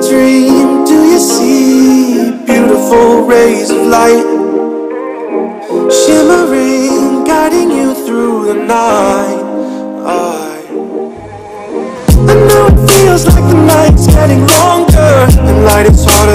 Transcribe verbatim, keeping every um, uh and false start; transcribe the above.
dream, do you see beautiful rays of light shimmering, guiding you through the night? I, I know it feels like the night's getting longer and light is harder